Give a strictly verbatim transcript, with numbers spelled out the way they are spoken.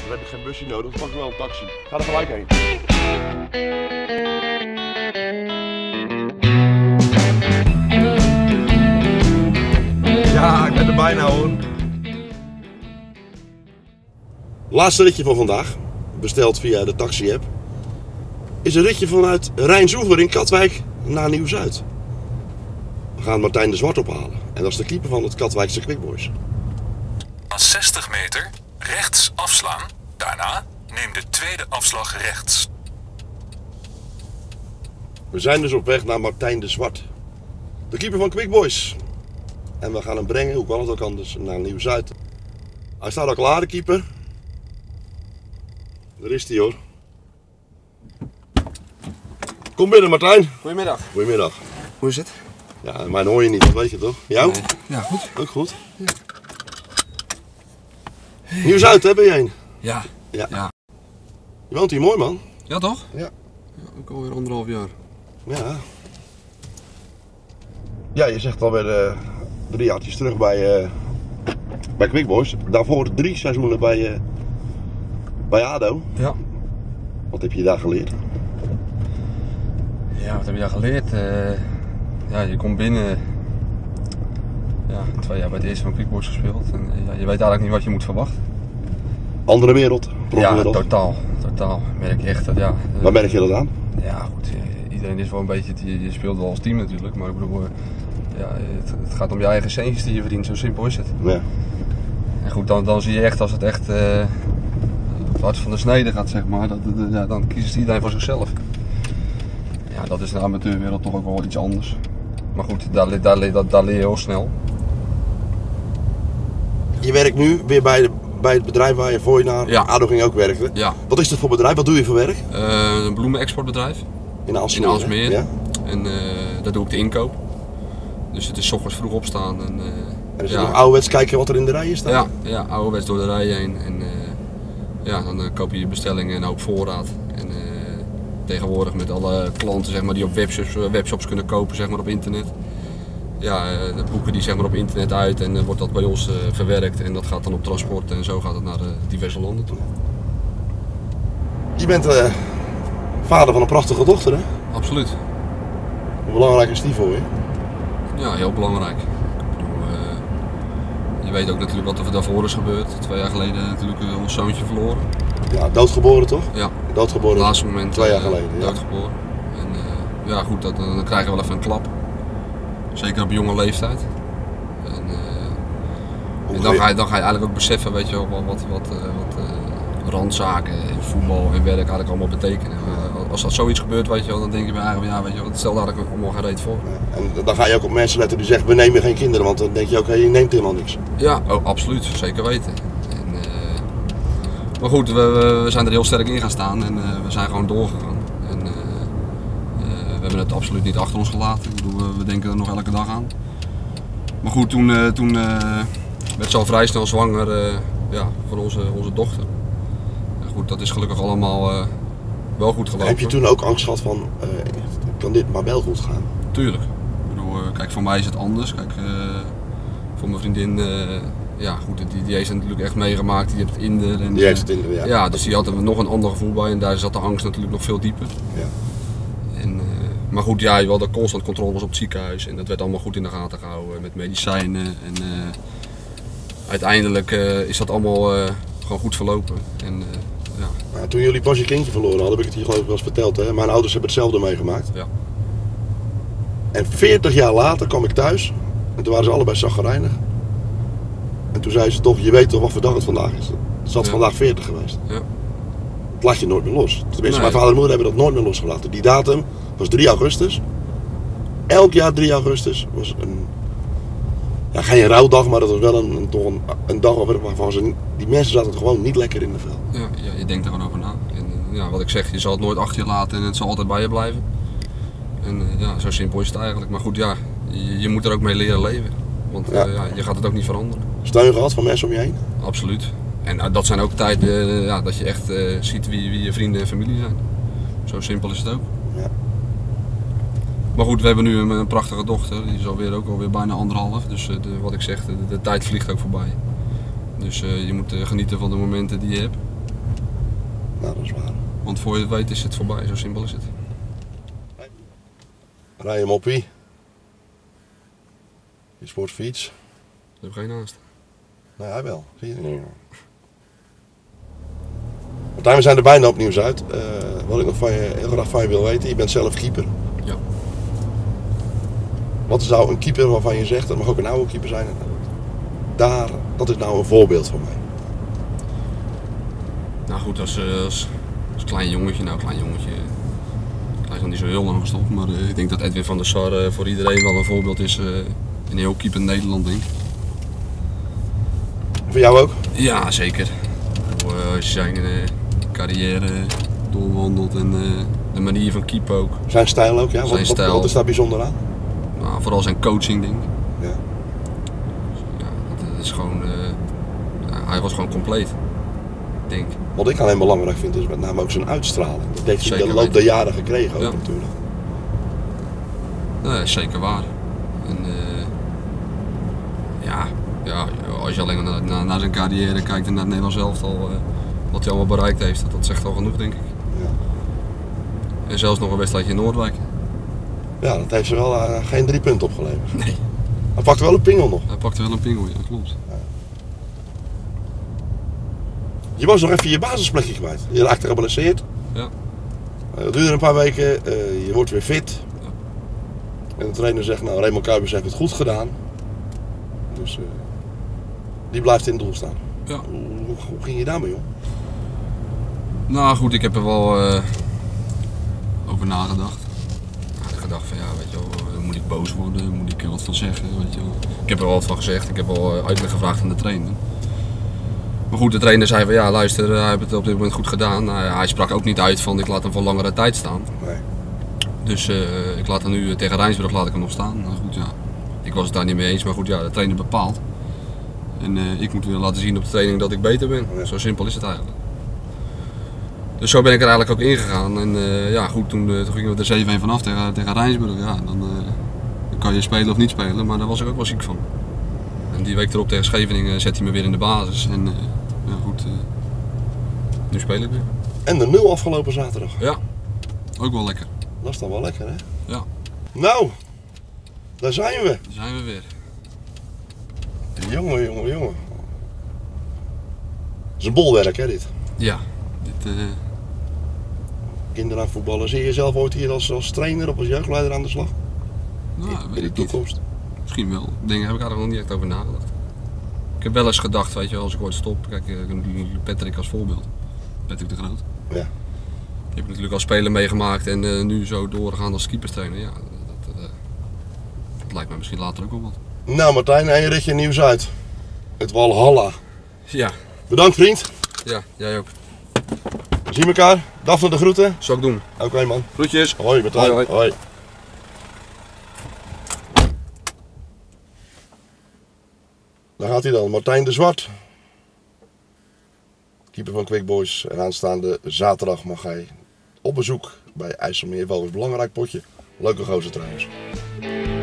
Dan heb ik geen busje nodig, dan pak ik wel een taxi. Ga er gelijk heen. Ja, ik ben er bijna hoor. Laatste ritje van vandaag, besteld via de taxi-app, is een ritje vanuit Rijnsoever in Katwijk naar Nieuw-Zuid. We gaan Martijn de Zwart ophalen en dat is de keeper van het Katwijkse Quick Boys. Na zestig meter rechts afslaan. Daarna neem de tweede afslag rechts. We zijn dus op weg naar Martijn de Zwart, de keeper van Quick Boys. En we gaan hem brengen, hoe kan het ook anders, naar Nieuw-Zuid. Hij staat al klaar, de keeper. Daar is hij hoor. Kom binnen Martijn. Goedemiddag. Goedemiddag. Hoe is het? Ja, mij hoor je niet, dat weet je toch? Jou? Nee. Ja, goed. Ook goed. Ja. Nieuw-Zuid hè, ben je heen? Ja. Ja. Ja. Je woont hier mooi man. Ja toch? Ja. Ja, ook alweer anderhalf jaar. Ja. Ja, je zegt alweer uh, drie jaartjes terug bij, uh, bij Quick Boys. Daarvoor drie seizoenen bij, uh, bij ADO. Ja. Wat heb je daar geleerd? Ja, wat heb je daar geleerd? Uh, ja, je komt binnen. Ja, twee jaar bij het eerste van Quick Boys gespeeld. En, uh, ja, je weet eigenlijk niet wat je moet verwachten. Andere wereld, profwereld. Ja, totaal. Totaal. Merk je echt dat, ja. Uh, Waar merk je dat aan? Ja, goed. Uh, iedereen is wel een beetje, je, je speelt wel als team natuurlijk. Maar ik bedoel, uh, ja, het, het gaat om je eigen centjes die je verdient. Zo simpel is het. Ja. En goed, dan, dan zie je echt als het echt uh, het hart van de snede gaat, zeg maar. Dat, dat, ja, dan kiest iedereen voor zichzelf. Ja, dat is in de amateurwereld toch ook wel iets anders. Maar goed, daar, daar, daar, daar leer je heel snel. Je werkt nu weer bij, de, bij het bedrijf waar je voor je naar Ja. ADO ging ook werken. Ja. Wat is dat voor bedrijf? Wat doe je voor werk? Uh, een bloemenexportbedrijf In Aalsmeer. in Aalsmeer. Ja? En uh, daar doe ik de inkoop. Dus het is 's ochtends vroeg opstaan. En, uh, En is ja. het nog ouderwets kijken wat er in de rijen staat? Ja, ja, ouderwets door de rij heen. En uh, ja, dan uh, koop je je bestellingen en ook voorraad. En, uh, tegenwoordig met alle klanten zeg maar, die op webshops, webshops kunnen kopen zeg maar, op internet. Ja, uh, de boeken die zeg maar, op internet uit en uh, wordt dat bij ons uh, verwerkt en dat gaat dan op transport en zo gaat het naar uh, diverse landen toe. Je bent uh, vader van een prachtige dochter hè? Absoluut. Hoe belangrijk is die voor je? Ja, heel belangrijk. Ik bedoel, uh, je weet ook natuurlijk wat er daarvoor is gebeurd. Twee jaar geleden natuurlijk uh, ons zoontje verloren. Ja, doodgeboren toch? Ja. Doodgeboren. Op het laatste moment Twee jaar uh, geleden. Ja. doodgeboren. En uh, ja goed, dat, dan krijg je wel even een klap. Zeker op jonge leeftijd. En, uh, en dan, ga je, dan ga je eigenlijk ook beseffen weet je, wel, wat, wat, wat, uh, wat uh, randzaken en voetbal en werk eigenlijk allemaal betekenen. Uh, als dat zoiets gebeurt, weet je wel, dan denk je bij eigenlijk, ja, weet je wel, stel daar eigenlijk allemaal geen reet voor. Ja. En dan ga je ook op mensen letten die zeggen we nemen geen kinderen, want dan denk je ook, okay, je neemt helemaal niks. Ja, oh, absoluut, zeker weten. En, uh, maar goed, we, we zijn er heel sterk in gaan staan en uh, we zijn gewoon doorgegaan. En, uh, uh, we hebben het absoluut niet achter ons gelaten. Ik bedoel, we denken er nog elke dag aan. Maar goed, toen, uh, toen uh, werd ze al vrij snel zwanger uh, ja, van onze, onze dochter. En goed, dat is gelukkig allemaal uh, wel goed gelopen. Heb je toen ook angst gehad van, uh, kan dit maar wel goed gaan? Tuurlijk. Ik bedoel, uh, kijk, voor mij is het anders. Kijk, uh, voor mijn vriendin, uh, ja goed, die, die heeft het natuurlijk echt meegemaakt. Die heeft het in de. En, Die heeft het in de, ja. Ja, dus die had er nog een ander gevoel bij en daar zat de angst natuurlijk nog veel dieper. Ja. En, uh, maar goed, ja, je had constant controles op het ziekenhuis en dat werd allemaal goed in de gaten gehouden met medicijnen. En uh, uiteindelijk uh, is dat allemaal uh, gewoon goed verlopen. En, uh, ja. Nou, toen jullie pas je kindje verloren hadden, heb ik het hier geloof ik wel eens verteld. Hè? Mijn ouders hebben hetzelfde meegemaakt. Ja. En veertig jaar later kwam ik thuis en toen waren ze allebei chagrijnig. En toen zei ze toch, je weet toch wat voor dag het vandaag is. Het zat Ja. vandaag veertig geweest. Ja. Dat laat je nooit meer los. Tenminste, Nee. mijn vader en moeder hebben dat nooit meer losgelaten. Die datum was drie augustus. Elk jaar drie augustus was een, ja, geen rouwdag, maar dat was wel een, een, toch een, een dag waarvan ze, die mensen zaten gewoon niet lekker in de vel. Ja, ja, je denkt er gewoon over na. En, uh, ja, wat ik zeg, je zal het nooit achter je laten en het zal altijd bij je blijven. En uh, ja, zo simpel is het eigenlijk. Maar goed, ja, je, je moet er ook mee leren leven. Want uh, Ja. ja, je gaat het ook niet veranderen. Steun gehad van mensen om je heen? Absoluut. En uh, dat zijn ook tijden uh, ja, dat je echt uh, ziet wie, wie je vrienden en familie zijn. Zo simpel is het ook. Ja. Maar goed, we hebben nu een, een prachtige dochter. Die is alweer ook alweer bijna anderhalf. Dus uh, de, wat ik zeg, de, de tijd vliegt ook voorbij. Dus uh, je moet uh, genieten van de momenten die je hebt. Nou, dat is waar. Want voor je het weet is het voorbij, zo simpel is het. Rij je moppie. Je sportfiets. Ik heb geen haast. Nou, hij wel. Zie je? Martijn, we zijn er bijna opnieuw uit. Uh, wat ik nog van je, heel graag van je wil weten, je bent zelf keeper. Ja. Wat is nou een keeper waarvan je zegt, dat mag ook een oude keeper zijn. Daar, dat is nou een voorbeeld van mij. Nou goed, als, als, als klein jongetje, nou klein jongetje, hij is nog niet zo heel lang gestopt, maar uh, ik denk dat Edwin van der Sar uh, voor iedereen wel een voorbeeld is uh, in heel keeper in Nederland, denk ik. Voor jou ook? Ja, zeker. Uh, als je zijn uh, carrière doorwandelt en uh, de manier van keepen ook. Zijn stijl ook, ja? Zijn wat, stijl. Wat, wat is daar bijzonder aan? Nou, vooral zijn coaching, denk ik. Ja. Dus, ja, dat is gewoon, uh, ja, hij was gewoon compleet, denk ik. Wat ik alleen belangrijk vind is met name ook zijn uitstraling. Dat heeft hij in de loop der jaren gekregen ook ja. natuurlijk. Nee, zeker waar. En, uh, ja, ja, als je alleen naar, naar, naar zijn carrière kijkt en naar het Nederlands elftal, uh, wat hij allemaal bereikt heeft, dat, dat zegt al genoeg, denk ik. Ja. En zelfs nog een wedstrijdje in Noordwijk. Ja, dat heeft ze wel uh, geen drie punten opgeleverd. Nee. Hij pakte wel een pingel nog. Hij pakte wel een pingel, ja, klopt. Ja. Je was nog even je basisplekje kwijt. Je raakte geblesseerd. Ja. Uh, dat duurde een paar weken, uh, je wordt weer fit. Ja. En de trainer zegt, nou Raymond Kuipers heeft het goed gedaan. Dus uh, die blijft in het doel staan. Ja. Hoe, hoe, hoe ging je daarmee om? Nou goed, ik heb er wel uh, over nagedacht. Ja, gedacht van ja, weet je wel, moet ik boos worden, moet ik er wat van zeggen, weet je wel. Ik heb er wel wat van gezegd, ik heb wel uitleg gevraagd aan de trainer. Maar goed, de trainer zei van ja, luister, hij heeft het op dit moment goed gedaan. Nou, hij sprak ook niet uit van ik laat hem voor langere tijd staan. Nee. Dus uh, ik laat hem nu tegen Rijnsburg laat ik hem nog staan. Nou goed, ja, ik was het daar niet mee eens, maar goed, ja, de trainer bepaalt. En uh, ik moet weer laten zien op de training dat ik beter ben. Ja. Zo simpel is het eigenlijk. Dus zo ben ik er eigenlijk ook ingegaan. En uh, ja, goed, toen, uh, toen gingen we er zeven een vanaf tegen, tegen Rijnsburg. Ja, dan, uh, dan kan je spelen of niet spelen, maar daar was ik ook wel ziek van. En die week erop tegen Scheveningen zet hij me weer in de basis. En uh, ja, goed, uh, nu speel ik weer. En de nul afgelopen zaterdag. Ja, ook wel lekker. Dat is dan wel lekker, hè? Ja. Nou, daar zijn we. Daar zijn we weer. Jongen, jongen, jongen. Het is een bolwerk, hè, dit? Ja. Dit, uh... Kinderen aan voetballen. Zie je jezelf ooit hier als, als trainer of als jeugdleider aan de slag? Nou, in, weet in de ik toekomst? Niet. Misschien wel. Daar heb ik eigenlijk nog niet echt over nagedacht. Ik heb wel eens gedacht, weet je wel, als ik ooit stop. Kijk, ik heb natuurlijk Patrick als voorbeeld. Patrick de Groot. Ja. Die heb ik natuurlijk als speler meegemaakt en uh, nu zo doorgaan als keeperstrainer. Ja, dat, uh, dat lijkt mij misschien later ook wel wat. Nou Martijn, een ritje nieuws uit. Het Walhalla. Ja. Bedankt vriend. Ja, jij ook. We zien elkaar. Daphne de groeten. Zal ik doen. Oké okay, man. Groetjes. Hoi Martijn. Hoi, hoi. Hoi. Daar gaat hij dan, Martijn de Zwart. Keeper van Quick Boys. En aanstaande zaterdag mag hij op bezoek bij IJsselmeer. Wel een belangrijk potje. Leuke gozer trouwens.